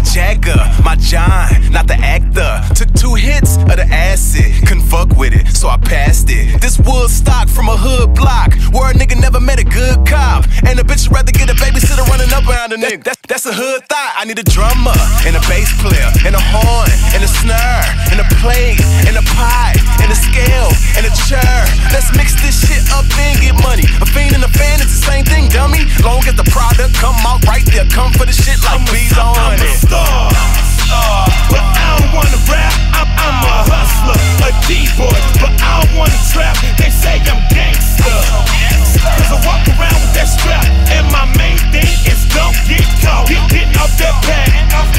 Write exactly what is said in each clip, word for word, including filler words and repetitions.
Jagger, my John, not the actor. Took two hits of the acid, couldn't fuck with it, so I passed it. This Woodstock from a hood block, where a nigga never met a good cop. And a bitch would rather get a babysitter running up around a nigga. That's, that's a hood thought. I need a drummer, and a bass player, and a horn, and a snare, and a plate, and a pipe, and a scale, and a chair. Let's mix this shit up and get money. A fiend and a fan is the same thing, dummy. Long as the product come out right there, come for the shit like bees on I'm it. a star, but I don't wanna rap. I'm, I'm a hustler, a D-boy, but I don't wanna trap. They say I'm gangster, cause I walk around with that strap. And my main thing is don't get caught. Get, getting off that pack,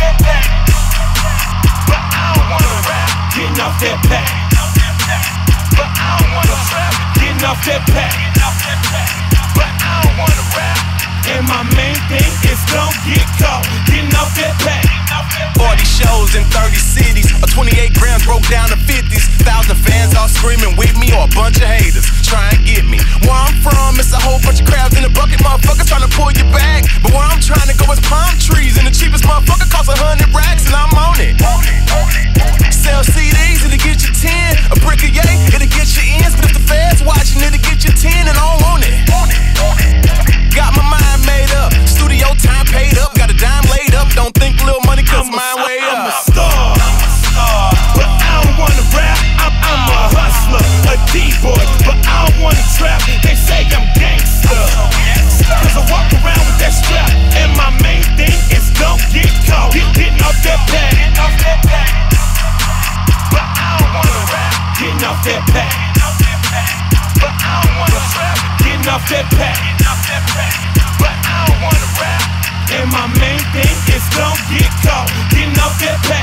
but I don't wanna rap. Getting off that pack, but I don't wanna trap. Getting off that pack, but I don't wanna rap. And my main thing is don't get caught. Getting off that pack. forty shows in thirty cities, a twenty-eight grams broke down to fifties. Thousand fans all screaming with me, or a bunch of haters try and get me. Where I'm from, it's a whole bunch of crabs in a bucket, motherfuckers trying to pull you back. But where I'm trying to go is palm trees, and the cheapest motherfucker costs a hundred racks, and I'm on it. Sell C Ds, it'll get you ten. A brick of yay, it'll get you ends. But if the feds watching, it'll get you ten, and I don't want it. Got my mind made up, studio time paid up, got a dime laid up. Don't think little money cause mine way up. I'm a star, but I don't wanna rap. I'm, I'm a hustler, a D-boy, but I don't wanna trap. They say I'm gangster, cause I walk around with that strap. And my main thing is don't get caught. Get, getting off that pack, but I don't wanna rap. Getting off that pack, but I don't wanna trap. Getting off that pack, but I don't wanna rap. And my main thing is don't get caught. Getting off that pack.